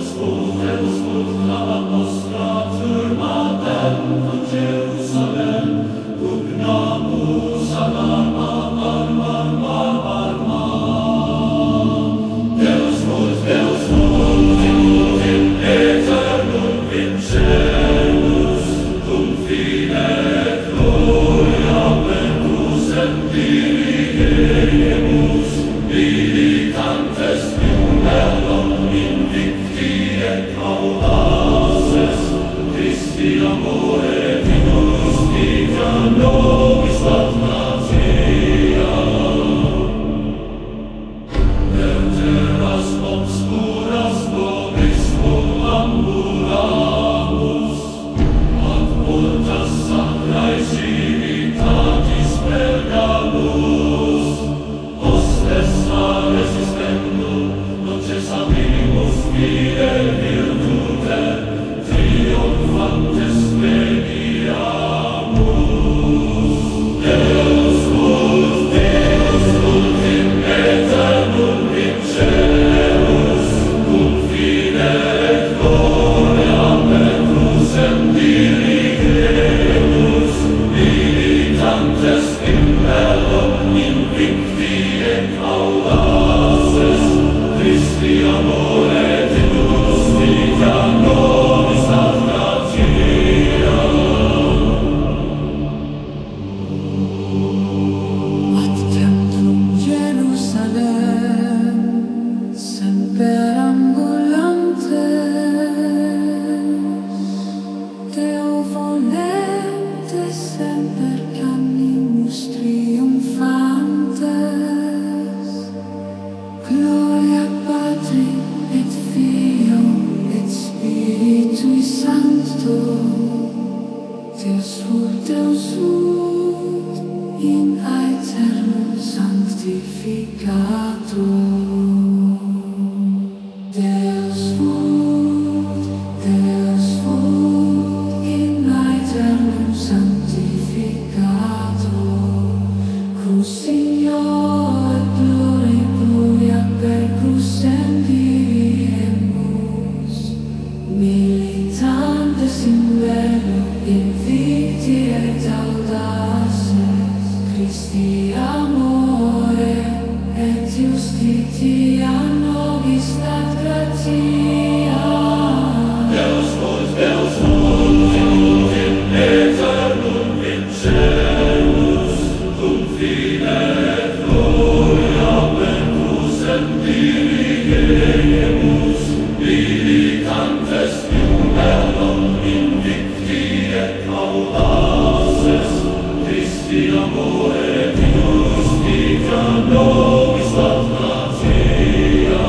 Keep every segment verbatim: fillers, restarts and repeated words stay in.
Deus Vult, Deus Vult, in aeternum sanctificator. Deus Vult, Deus Vult, in aeternum sanctificator. Crus Signore, pluri pluria per crucem vivimus, militantes in bello, invicti et audaces, Christi amore et justitia nobis dat gratia. Deus Vult, Deus Vult, in aeternum vincemus, cum fide et gloria per crucem dirigemus, militantes in bellum invicti et audaces, Christi amore et justitia nobis dat gratia.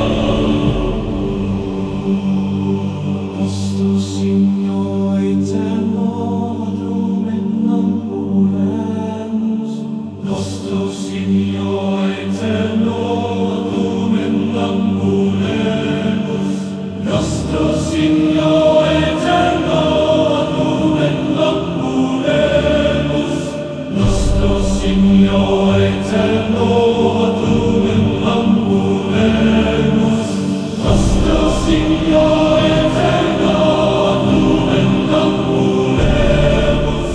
Nostro Signore eterno, lumen ambulemus. Nostro Signore eterno, lumen ambulemus. Nostro Signore eterno, lumen ambulemus. Nostro Signore eterno, lumen ambulemus. Nostro Signore eterno, lumen ambulemus.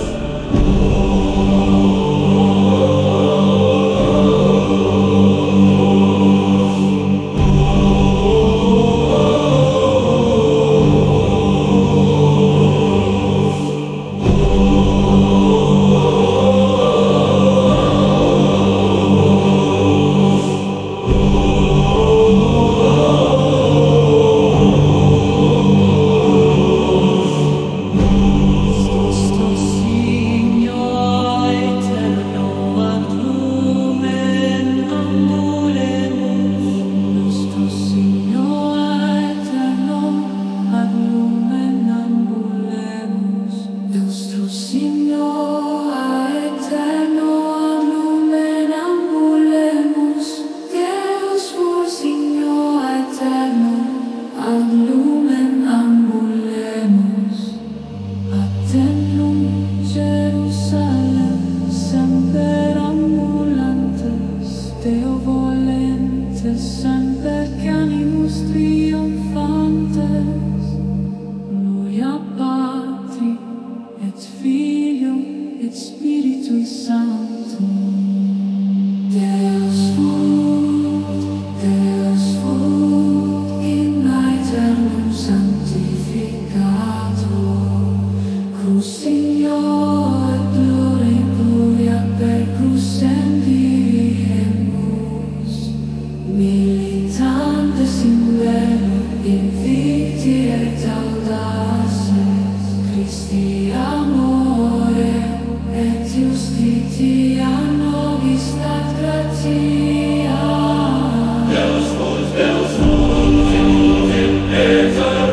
Oh,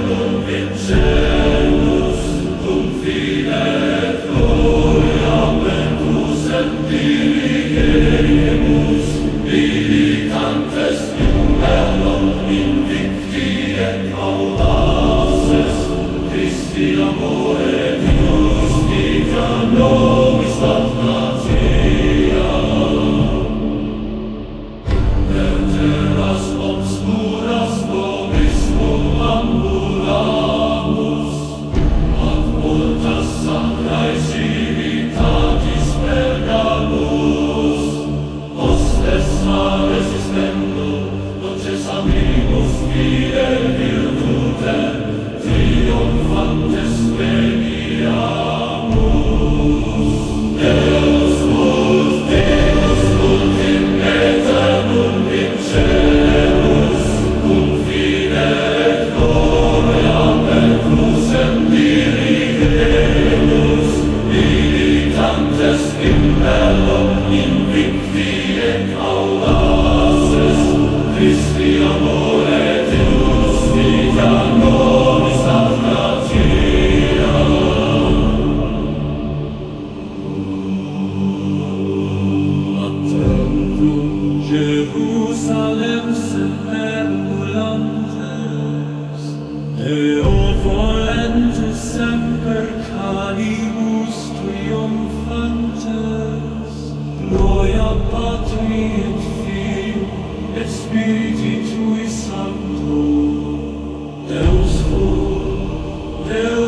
Deus Vult, Deus